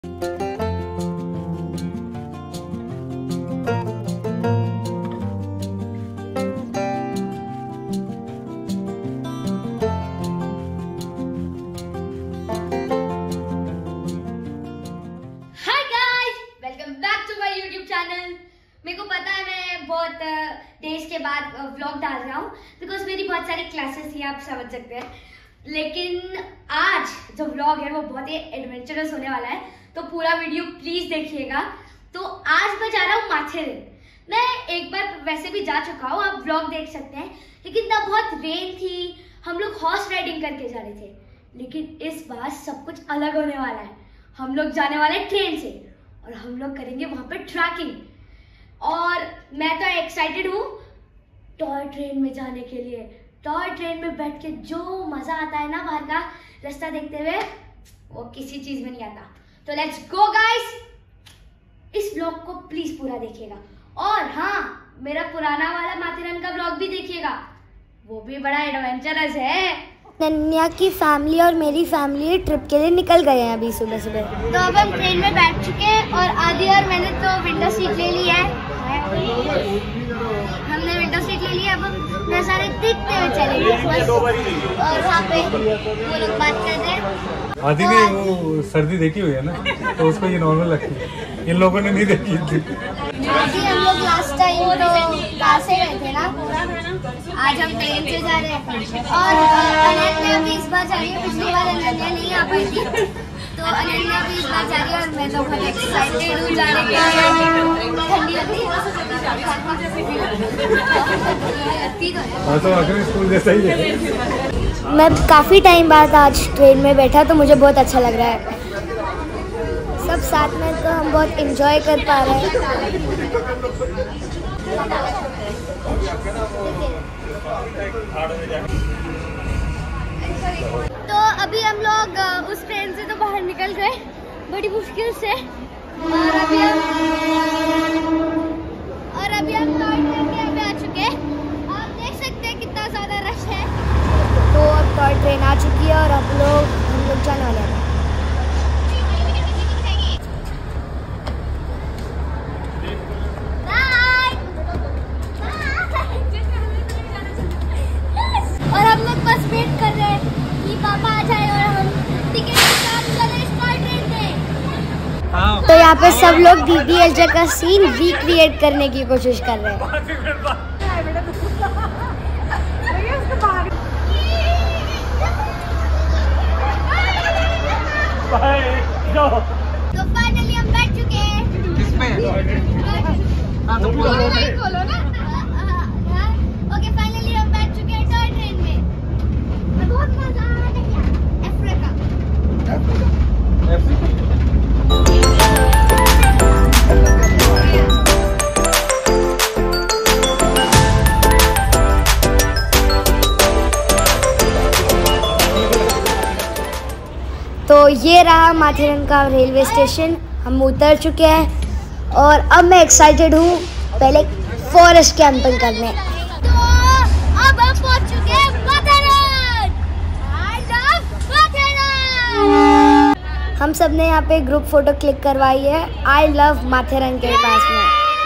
मेरे को पता है मैं बहुत डेज के बाद व्लॉग डाल रहा हूँ बिकॉज मेरी बहुत सारी क्लासेस थी, आप समझ सकते हैं। लेकिन आज जो व्लॉग है वो बहुत ही एडवेंचरस होने वाला है, तो पूरा वीडियो प्लीज देखिएगा। तो आज मैं जा रहा हूँ माथेरन। मैं एक बार वैसे भी जा चुका हूँ, आप व्लॉग देख सकते हैं, लेकिन तब बहुत रेन थी, हम लोग हॉर्स राइडिंग करके जा रहे थे। लेकिन इस बार सब कुछ अलग होने वाला है। हम लोग जाने वाले ट्रेन से और हम लोग करेंगे वहां पे ट्रैकिंग। और मैं तो एक्साइटेड हूँ टॉय ट्रेन में जाने के लिए। टॉय ट्रेन में बैठ के जो मजा आता है ना बाहर का रास्ता देखते हुए, वो किसी चीज में नहीं आता। तो लेट्स गो गाइस, इस ब्लॉग को प्लीज पूरा देखिएगा। और हाँ, मेरा पुराना वाला माथेरन का ब्लॉग भी देखिएगा, वो भी बड़ा एडवेंचरस है। नन्या की फैमिली और मेरी फैमिली ट्रिप के लिए निकल गए हैं अभी सुबह सुबह। तो अब हम ट्रेन में बैठ चुके हैं और आदि और मैंने तो विंडो सीट ले ली है। हमने विंडो सीट ले ली है। अब हम सारे देखते हुए चलेंगे और वहाँ पे वो लोग बात कर रहे हैं। आदि ने वो सर्दी देखी हुई है ना, तो उसको ये नॉर्मल लगती है, इन लोगों ने नहीं देखी थी। हम लोग लास्ट टाइम तो कार से गए थे ना, आज हम ट्रेन से जा रहे हैं। और अनन्या भी इस बार जा रही है, पिछली बार अनन्या नहीं आ पाई थी, तो अनन्या भी इस बार जा रही है। और मैं तो बहुत एक्साइटेड हूँ जाने के लिए। ठंडी लगती है तो आखिर स्कूल जैसा ही है। मैं काफ़ी टाइम बाद आज ट्रेन में बैठा तो मुझे बहुत अच्छा लग रहा है। सब साथ में तो हम बहुत एंजॉय कर पा रहे हैं। तो अभी हम लोग उस ट्रेन से तो बाहर निकल गए बड़ी मुश्किल से, और अभी हम टॉय ट्रेन के यहाँ पे आ चुके हैं। आप देख सकते हैं कितना ज़्यादा रश है। तो अब टॉय ट्रेन आ चुकी है और हम लोग जाने वाले हैं। और हम लोग बस वेट कर रहे हैं कि पापा आ जाए और हम टिकट निकाल चले इस टॉय ट्रेन में। तो यहाँ पे सब लोग डीडीएलजे का सीन रिक्रिएट करने की कोशिश कर रहे हैं। तो फाइनली हम बैठ चुके हैं। किसमें? खोलो ना। ओके, फाइनली हम बैठ चुके हैं टॉय ट्रेन में। बहुत मजा आ रहा है। अफ्रीका। तो ये रहा माथेरन का रेलवे स्टेशन। हम उतर चुके हैं और अब मैं एक्साइटेड हूँ पहले फॉरेस्ट कैंपिंग करने। तो अब हम पहुंच चुके हैं माथेरन। I love माथेरन। हम सब ने यहाँ पे ग्रुप फोटो क्लिक करवाई है आई लव माथेरन के पास में।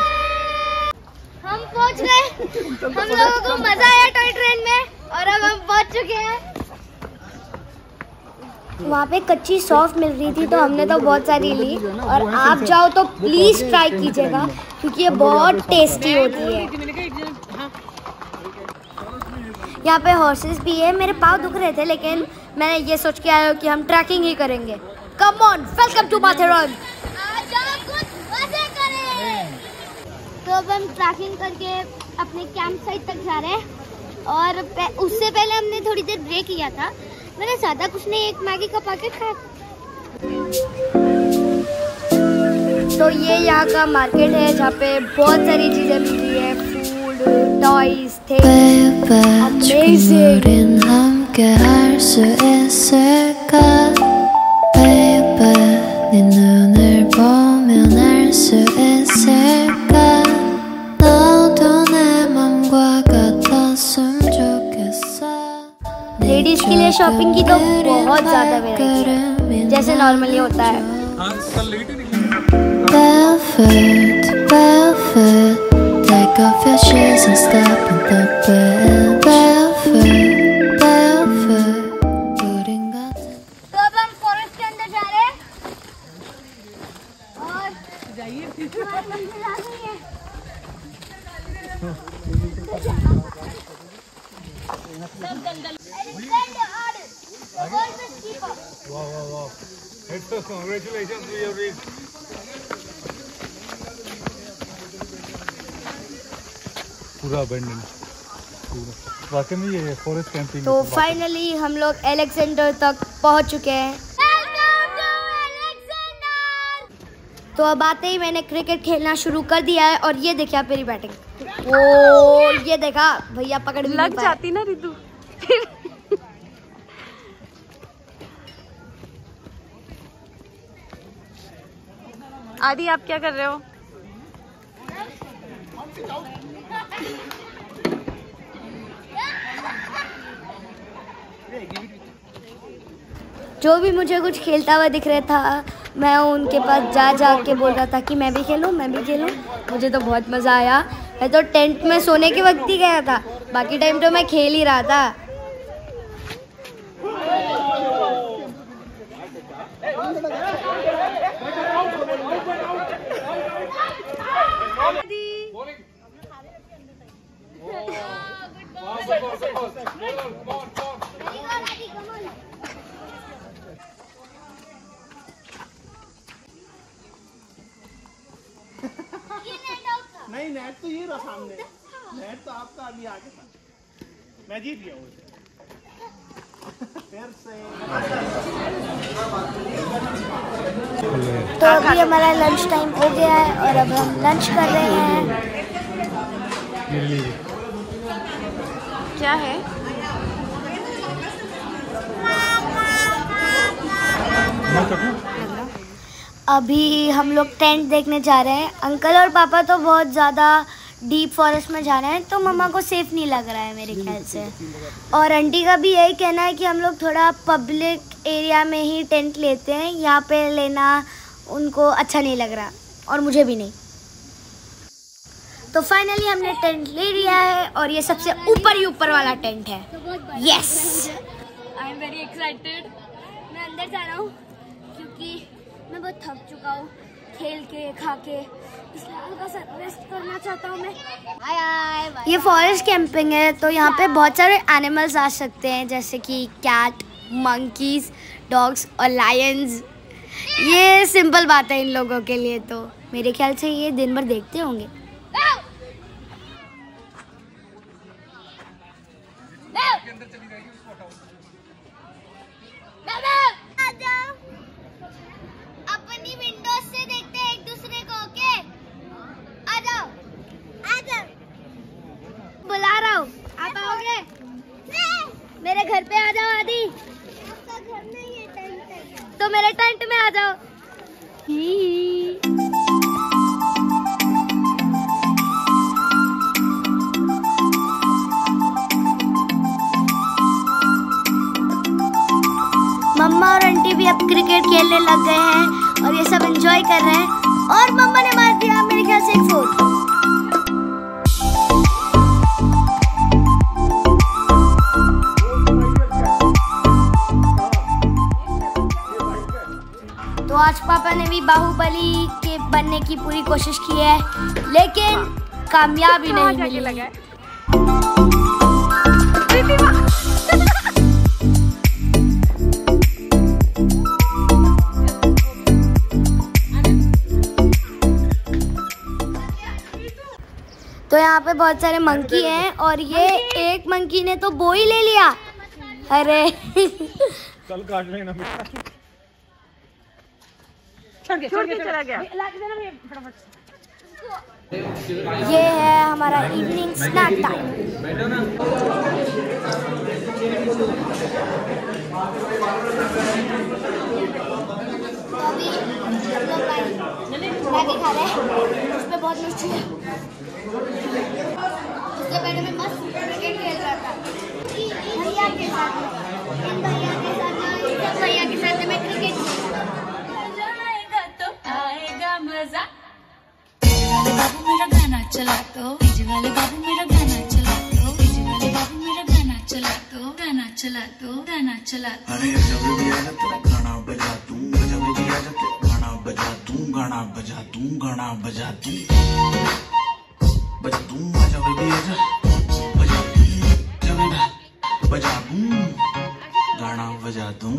हम पहुंच गए। हम लोगों को मजा आया टॉय ट्रेन में और अब हम पहुंच चुके हैं। वहाँ पे कच्ची सौंफ मिल रही थी तो हमने तो बहुत सारी ली। और आप जाओ तो प्लीज ट्राई कीजिएगा क्योंकि ये बहुत टेस्टी होती है। यहाँ पे हॉर्सेस भी है। मेरे पाँव दुख रहे थे लेकिन मैंने ये सोच के आया कि हम ट्रैकिंग ही करेंगे। Come on, welcome to Matheran. तो अब हम ट्रैकिंग करके अपने कैंप साइट तक जा रहे हैं। और उससे पहले हमने थोड़ी देर ब्रेक लिया था। मैंने ज़्यादा कुछ नहीं, एक मैगी का पैकेट खाया। तो ये यहाँ का मार्केट है जहाँ पे बहुत सारी चीजें मिलती है, फूड, टॉयज, लेडीज के लिए शॉपिंग की तो बहुत ज्यादा वैरायटी है, जैसे नॉर्मली होता है। कल लेट ही निकली। Barefoot, barefoot, take off your shoes and step in the bed. Barefoot, barefoot, putting on. तो अब हम फॉरेस्ट के अंदर जा रहे हैं और जाइए हमारी मंजिल आ गई है। सब जंगल वाह वाह वाह, congratulations to your reach. पूरा अबंडन, वाकई में ये फॉरेस्ट कैंपिंग। तो फाइनली हम लोग अलेक्जेंडर तक पहुंच चुके हैं। तो अब आते ही मैंने क्रिकेट खेलना शुरू कर दिया है और ये देखिए आप मेरी बैटिंग। ओ ये देखा भैया पकड़ लग जाती ना रितु। आदि आप क्या कर रहे हो? जो भी मुझे कुछ खेलता हुआ दिख रहा था मैं उनके पास जा के बोल रहा था कि मैं भी खेलूं। मुझे तो बहुत मज़ा आया। मैं तो टेंट में सोने के वक्त ही गया था, बाकी टाइम तो मैं खेल ही रहा था। नहीं नेट तो ये रहा सामने, नेट तो आपका अभी आगे था, मैं जीत गया हूँ। फिर से तो अभी हमारा लंच टाइम हो गया है और अब हम लंच कर रहे हैं। क्या है? अभी हम लोग टेंट देखने जा रहे हैं। अंकल और पापा तो बहुत ज़्यादा डीप फॉरेस्ट में जा रहे हैं तो मम्मा को सेफ नहीं लग रहा है मेरे ख्याल से। और आंटी का भी यही कहना है कि हम लोग थोड़ा पब्लिक एरिया में ही टेंट लेते हैं, यहाँ पे लेना उनको अच्छा नहीं लग रहा और मुझे भी नहीं। तो फाइनली हमने टेंट ले लिया है और ये सबसे ऊपर ही ऊपर वाला टेंट है। Yes I am very excited. मैं अंदर जा रहा हूँ क्योंकि मैं बहुत थक चुका हूँ खेल के खा के, इसलिए हल्का सा रेस्ट करना चाहता हूँ मैं। ये फॉरेस्ट कैंपिंग है तो यहाँ पे बहुत सारे एनिमल्स आ सकते हैं जैसे कि कैट, मंकीज, डॉग्स और लायंस। ये सिंपल बात है इन लोगों के लिए, तो मेरे ख्याल से ये दिन भर देखते होंगे। अपनी विंडो से देखते हैं एक दूसरे को। ओके आ जाओ बुला रहा हूँ, आप आओगे? मेरे घर पे आ जाओ आदि। आपका घर नहीं है, टेंट है। तो मेरे टेंट में आ जाओ। मम्मा और आंटी भी अब क्रिकेट खेलने लग गए हैं और ये सब एंजॉय कर रहे हैं। और मम्मा ने मार दिया मेरे ख्याल से एक 4। तो आज पापा ने भी बाहुबली के बनने की पूरी कोशिश की है लेकिन कामयाबी नहीं मिली। तो यहाँ पे बहुत सारे मंकी हैं और ये एक मंकी ने तो बो ही ले लिया। अरे कल काट लेना बेटा। छोड़ के चला गया। ये है हमारा इवनिंग स्नैक टाइम। अभी हम लोग मैगी खा रहे हैं, उसमें बहुत मिर्ची है। उससे पहले मैं मस्त क्रिकेट खेल रहा था भैया के साथ। इन भैया के साथ मैं क्रिकेट मजा। बाबू मेरा गाना चला दो, डीजे वाले बाबू मेरा गाना चला दो, डीजे वाले बाबू मेरा गाना चला दो, गाना चला दो, गाना चला दो। अरे जब भी आ जाते गाना बजा दूं, जब भी आ जाते गाना बजा दूं, गाना बजा दूं, गाना बजा दूं, बजा दूं, जब भी आ जा बजा दूं, जब भी बजा दूं, गाना बजा दूं।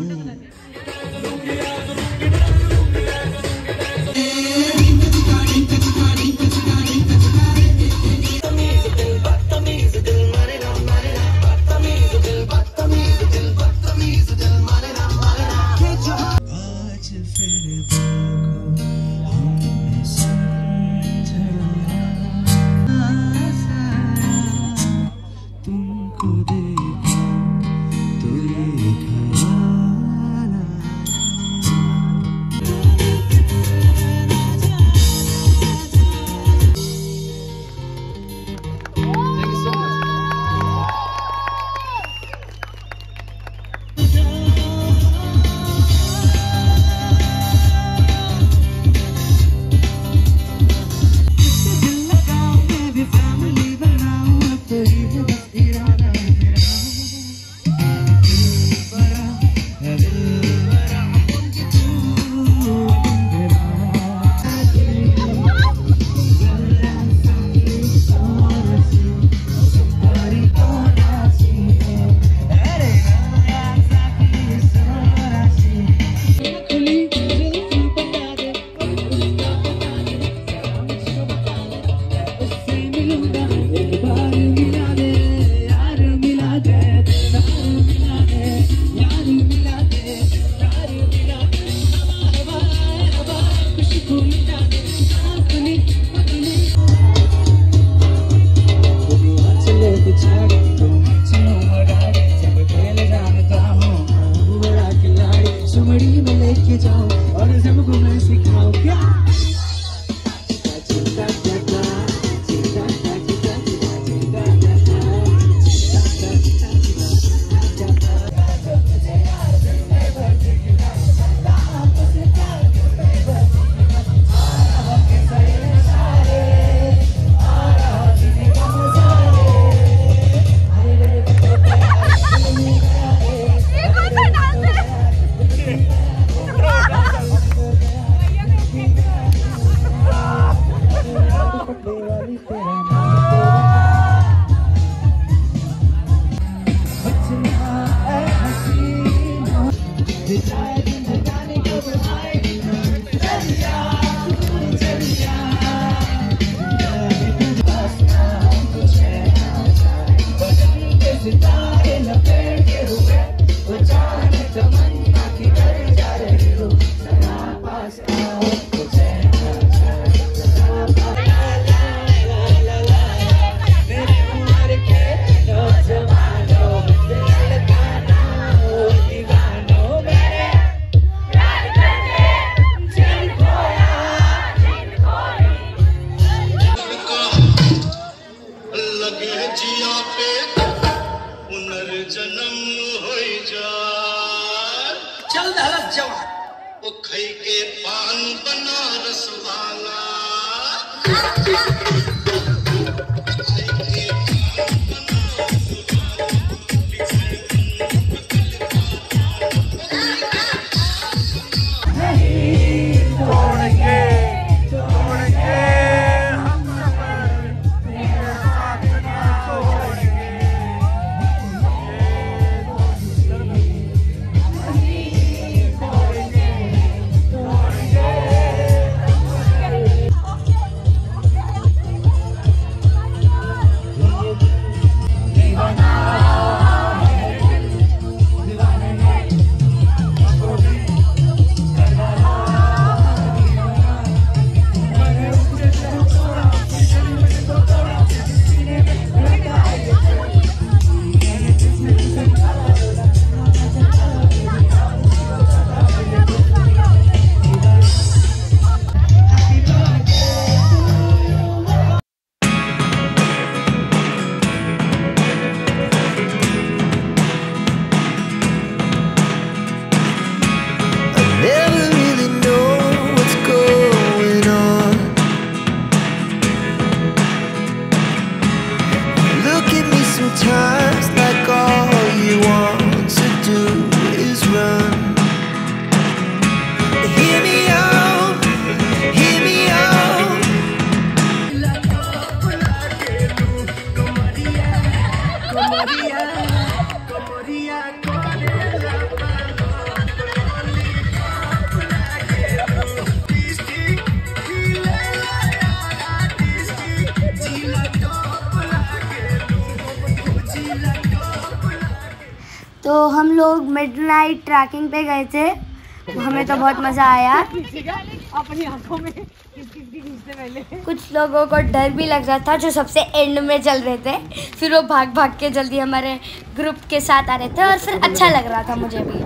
तो हम लोग मिडनाइट ट्रैकिंग पे गए थे, हमें तो बहुत मज़ा आया। अपनी आंखों में खींचते पहले। कुछ लोगों को डर भी लग रहा था जो सबसे एंड में चल रहे थे, फिर वो भाग भाग के जल्दी हमारे ग्रुप के साथ आ रहे थे और फिर अच्छा लग रहा था मुझे भी।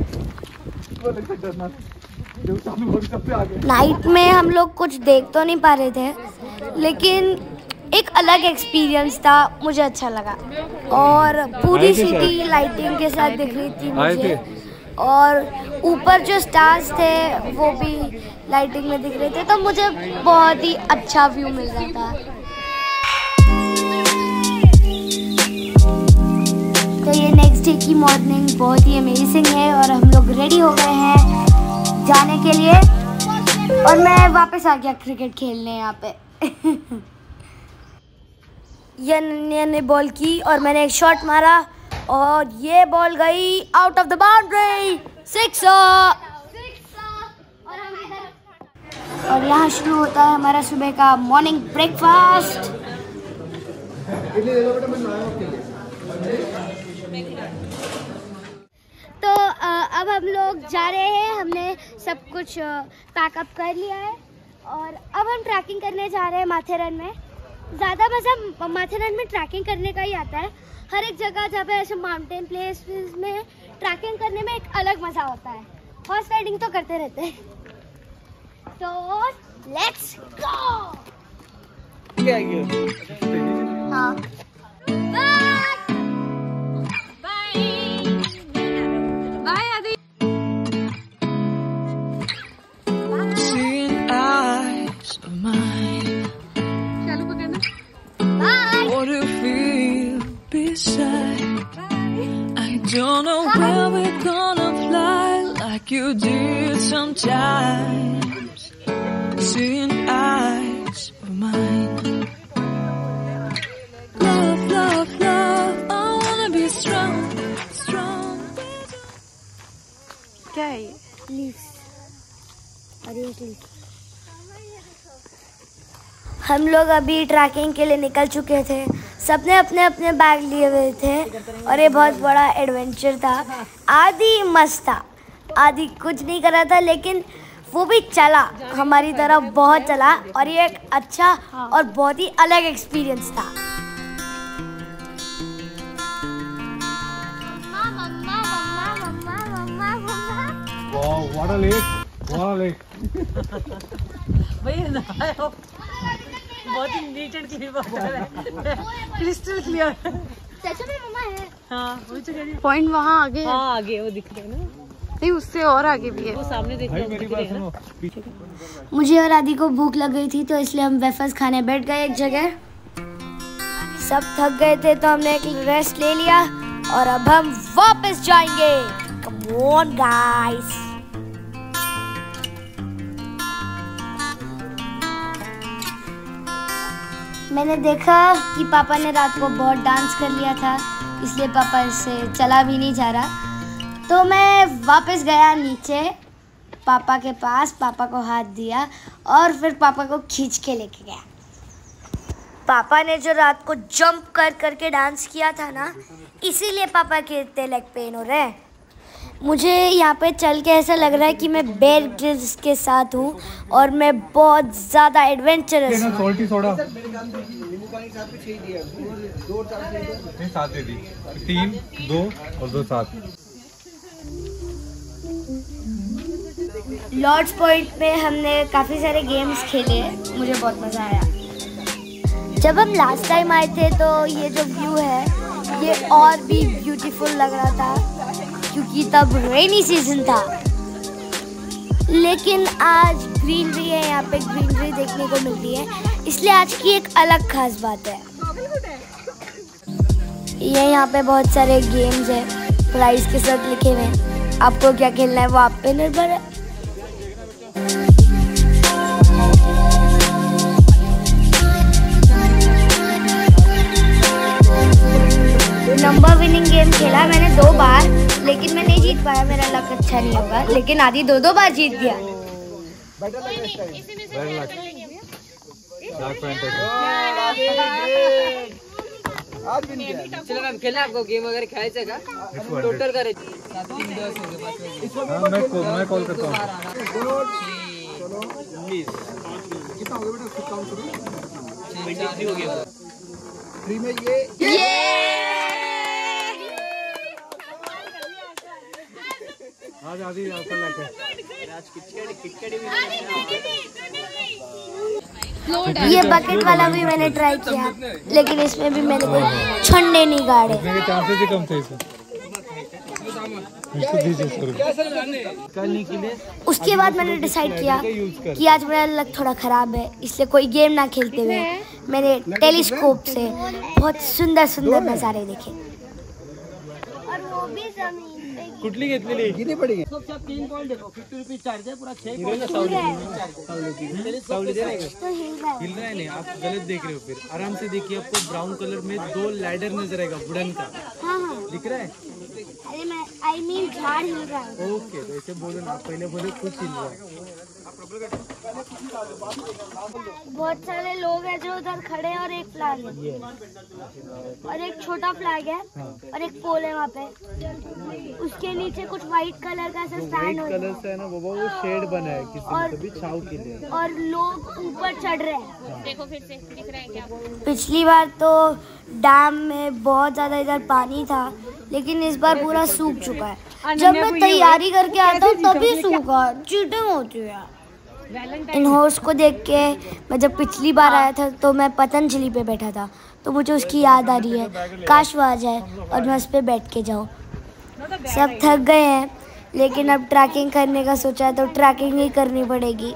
नाइट में हम लोग कुछ देख तो नहीं पा रहे थे, लेकिन एक अलग एक्सपीरियंस था, मुझे अच्छा लगा। और पूरी सिटी लाइटिंग के साथ दिख रही थी मुझे, और ऊपर जो स्टार्स थे वो भी लाइटिंग में दिख रहे थे, तो मुझे बहुत ही अच्छा व्यू मिल रहा था। तो ये नेक्स्ट डे की मॉर्निंग बहुत ही अमेजिंग है और हम लोग रेडी हो गए हैं जाने के लिए, और मैं वापस आ गया क्रिकेट खेलने यहाँ पे। ये नन्या ने बॉल की और मैंने एक शॉट मारा और ये बॉल गई आउट ऑफ द बाउंड्री, 6। और यहाँ शुरू होता है हमारा सुबह का मॉर्निंग ब्रेकफास्ट। तो अब हम लोग जा रहे हैं, हमने सब कुछ पैकअप कर लिया है और अब हम ट्रैकिंग करने जा रहे हैं माथेरन में। ज़्यादा मज़ा माथेरन में ट्रैकिंग करने का ही आता है। हर एक जगह जहाँ पे ऐसे माउंटेन प्लेसेस में ट्रैकिंग करने में एक अलग मज़ा होता है। हॉर्स राइडिंग तो करते रहते हैं। तो लेट्स गो। हाँ, बाय आदि। Seeing eyes of mine, चालू पकड़ना। what do you feel beside? I don't know where we're gonna fly like you did sometimes. Seeing eyes of mine, love, love, love. I wanna be strong, strong. क्या है ये? Leaves और ये leaves. हम लोग अभी ट्रैकिंग के लिए निकल चुके थे, सबने अपने अपने बैग लिए हुए थे और ये बहुत बड़ा एडवेंचर था। आदि मस्त था, आदि कुछ नहीं कर रहा था, लेकिन वो भी चला हमारी तरफ, बहुत चला और ये एक अच्छा और बहुत ही अलग एक्सपीरियंस था। What a lake! What a lake! भैया नहाया बहुत ही नीट एंड क्लीन वाटर है, क्रिस्टल क्लियर। सच में मम्मा है। हाँ, पॉइंट वहाँ आगे है। हाँ, आगे वो दिख रहे हैं ना। नहीं, उससे और आगे भी है, वो सामने देख रहे मेरी बात सुनो। मुझे और आदि को भूख लग गई थी, तो इसलिए हम वेफर्स खाने बैठ गए एक जगह। सब थक गए थे तो हमने एक रेस्ट ले लिया और अब हम वापस जाएंगे। Come on guys. मैंने देखा कि पापा ने रात को बहुत डांस कर लिया था, इसलिए पापा इससे चला भी नहीं जा रहा। तो मैं वापस गया नीचे पापा के पास, पापा को हाथ दिया और फिर पापा को खींच के लेके गया। पापा ने जो रात को जंप कर करके डांस किया था ना, इसीलिए पापा के इतने लेग पेन हो रहे हैं। मुझे यहाँ पे चल के ऐसा लग रहा है कि मैं बेयर ग्रिल्स के साथ हूँ और मैं बहुत ज़्यादा एडवेंचरस हूँ। सॉल्टी सोडा नहीं, 7 दे दी, 3, 2 और 2 7। लॉर्ड्स पॉइंट पे हमने काफ़ी सारे गेम्स खेले, मुझे बहुत मज़ा आया। जब हम लास्ट टाइम आए थे तो ये जो व्यू है ये और भी ब्यूटीफुल लग रहा था, क्योंकि तब रेनी सीजन था। लेकिन आज ग्रीनरी है, यहाँ पे ग्रीनरी देखने को मिलती है, इसलिए आज की एक अलग खास बात है। ये यहाँ पे बहुत सारे गेम्स हैं प्राइस के साथ लिखे हुए हैं, आपको क्या खेलना है वो आप पे निर्भर है। नंबर विनिंग गेम खेला मैंने 2 बार, लेकिन मैं नहीं जीत पाया, मेरा लक अच्छा नहीं होगा। लेकिन आदि 2 बार जीत गया। आज भी नहीं किया। चलो मैम खेलना आपको गेम वगैरह खेलायचं का टोटल करायचं 3 दिवस हो गए हाँ मैं कॉल करता हूँ। चलो 19 कितना हो गया बेटा काउंट करो 23 हो गया 3 में ये आज आधी आपका लग है। ये बकेट वाला भी मैंने ट्राई किया, लेकिन इसमें भी मैंने कोई छन्ने नहीं गाड़े। इसमें के चांसेस ही कम थे इसमें। इसको दीजिए सर। करने के लिए उसके बाद मैंने डिसाइड किया कि आज मेरा लक थोड़ा ख़राब है, इसलिए कोई गेम ना खेलते हुए मैंने टेलीस्कोप से बहुत सुंदर सुंदर नज़ारे देखे। और वो भी ज़मीन पे कुठली घेतलेली कितनी पड़ी है? 3 पॉइंट देखो 50 रुपीज चार्ज है पूरा 6 सावली दे रहे हैं। हिल रहा है नहीं, आप गलत देख रहे हो। फिर आराम से देखिए, आपको ब्राउन कलर में 2 लैडर नजर आएगा वुडन का। हाँ हाँ, दिख रहा है? अरे मैं आई मीन झाड़ हिल रहा है। ओके, तो ऐसे बोलो ना, पहले बोले कुछ हिल रहा है। बहुत सारे लोग हैं जो उधर खड़े हैं और एक फ्लैग है और एक छोटा फ्लैग है और एक पोल है वहाँ पे। उसके नीचे कुछ व्हाइट कलर का ऐसा स्टैंड हो कलर से है ना बाबा, वो शेड बना है किसी भी छाव के लिए। और लोग ऊपर चढ़ रहे हैं। देखो फिर से दिख रहा है क्या? पिछली बार तो डैम में बहुत ज़्यादा इधर पानी था, लेकिन इस बार पूरा सूख चुका है। जब मैं तैयारी करके आता हूँ तभी सूखा, चीटिंग होती है। इन हॉर्स को देख के मैं जब पिछली बार आया था तो मैं पतंजलि पे बैठा था, तो मुझे उसकी याद आ रही है। काश वो आ जाए और मैं उस पर बैठ के जाऊँ। सब थक गए हैं, लेकिन अब ट्रैकिंग करने का सोचा है तो ट्रैकिंग ही करनी पड़ेगी।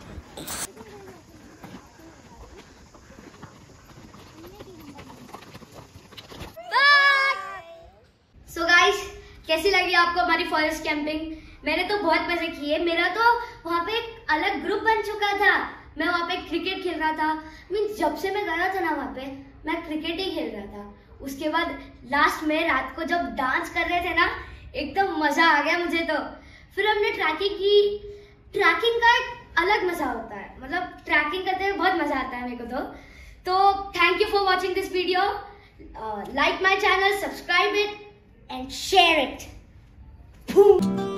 सो गाइस, कैसी लगी आपको हमारी फॉरेस्ट कैंपिंग? मैंने तो बहुत मजे किए। मेरा तो वहाँ पे एक अलग ग्रुप बन चुका था। मैं वहाँ पे क्रिकेट खेल रहा था। मीन्स जब से मैं गया था ना वहाँ पे, मैं क्रिकेट ही खेल रहा था। उसके बाद लास्ट में रात को जब डांस कर रहे थे ना, एकदम मजा आ गया मुझे तो। फिर हमने ट्रैकिंग की। ट्रैकिंग का एक अलग मजा होता है, मतलब ट्रैकिंग करते हुए बहुत मजा आता है मेरे को तो thank you for watching this video. Like my channel, subscribe it and share it. Boom.